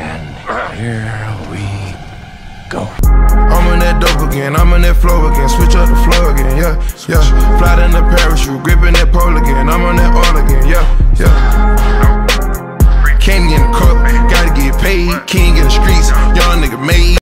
And here we go. I'm on that dope again, I'm on that flow again. Switch up the flow again, yeah, yeah. Fly in the parachute, gripping that pole again. I'm on that all again, yeah, yeah. Candy in the cup, gotta get paid. King in the streets, young nigga made.